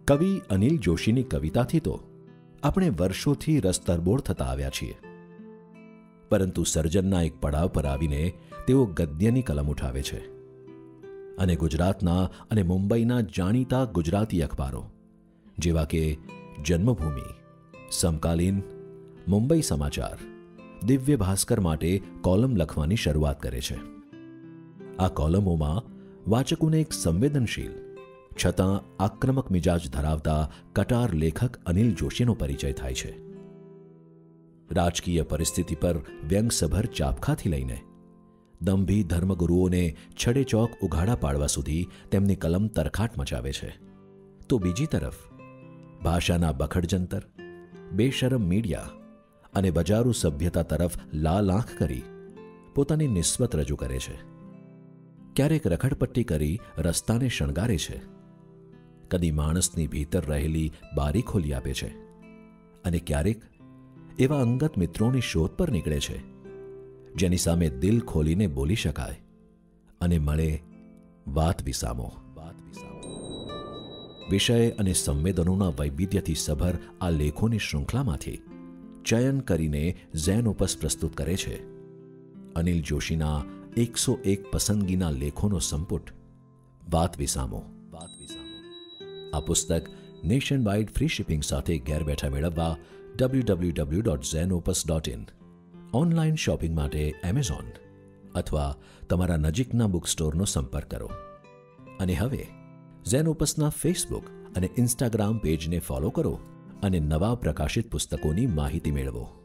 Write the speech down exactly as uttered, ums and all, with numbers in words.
કવિ અનિલ જોશીની કવિતાથી તો આપણે વર્ષોથી રસતરબોળ થતા આવ્યા છીએ, પરંતુ સર્જનના એક પડાવ પર આવીને તેઓ ગદ્યની કલમ ઉઠાવે છે અને ગુજરાતના અને મુંબઈના જાણીતા ગુજરાતી અખબારો જેવા કે જન્મભૂમિ, સમકાલીન, મુંબઈ સમાચાર, દિવ્ય ભાસ્કર માટે કોલમ લખવાની શરૂઆત કરે છે. આ કોલમોમાં વાચકોને એક સંવેદનશીલ છતાં આક્રમક મિજાજ ધરાવતા કટાર લેખક અનિલ જોશીનો પરિચય થાય છે. રાજકીય પરિસ્થિતિ પર વ્યંગસભર ચાપખાથી લઈને દંભી ધર્મગુરુઓને છડેચોક ઉઘાડા પાડવા સુધી તેમની કલમ તરખાટ મચાવે છે. તો બીજી તરફ ભાષાના બખડજંતર, બેશરમ મીડિયા અને બજારૂ સભ્યતા તરફ લાલ આંખ કરી પોતાની નિસ્બત રજૂ કરે છે. ક્યારેક રખડપટ્ટી કરી રસ્તાને શણગારે છે, કદી માણસની ભીતર રહેલી બારી ખોલી આપે છે અને ક્યારેક એવા અંગત મિત્રોની શોધ પર નીકળે છે જેની સામે દિલ ખોલીને બોલી શકાય અને મળે વાત વિસામો. વાત વિસામો વિષય અને સંવેદનોના વૈવિધ્યથી સભર આ લેખોની શૃંખલામાંથી ચયન કરીને ઝેન ઓપસ પ્રસ્તુત કરે છે અનિલ જોશીના એકસો એક પસંદગીના લેખોનો સંપુટ વાત વિસામો. વાત વિસામો આ પુસ્તક નેશન વાઇડ ફ્રી શિપિંગ સાથે ઘેર બેઠા મેળવવા W W W dot zen opus dot in, online shopping માટે એમેઝોન અથવા તમારા નજીકના બુક સ્ટોરનો સંપર્ક કરો. અને હવે ઝેન ઓપસના ફેસબુક અને ઇન્સ્ટાગ્રામ પેજને ફોલો કરો અને નવા પ્રકાશિત પુસ્તકોની માહિતી મેળવો.